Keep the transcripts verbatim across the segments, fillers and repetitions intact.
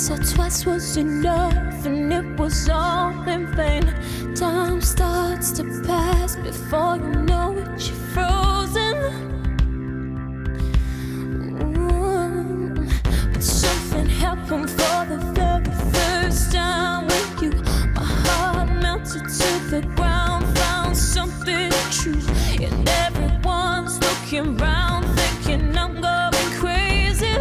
once or twice was enough, and it was all in vain. Time starts to pass before you know it, you're frozen. Ooh. But something happened for the very first time with you. My heart melted to the ground, found something true, and everyone's looking round, thinking I'm going crazy.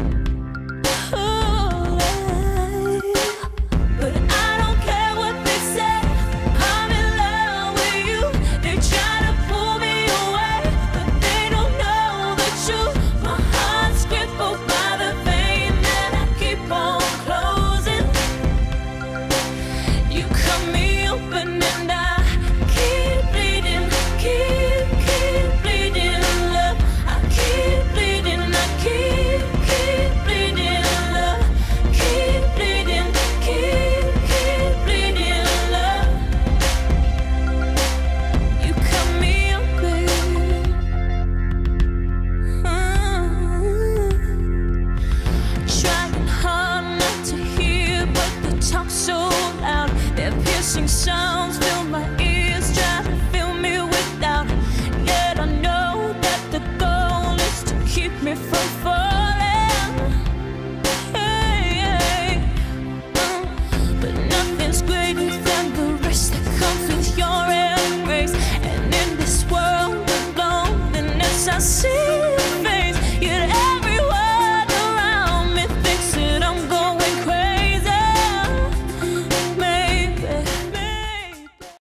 Sounds fill my ears, try to fill me with doubt. Yet I know that the goal is to keep me from falling. Hey, hey. Uh, but nothing's greater than the rest that comes with your embrace. And in this world of loneliness, I see